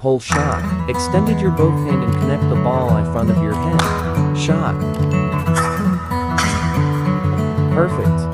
Hole shot. Extended your both hand and connect the ball in front of your head. Shot. Perfect.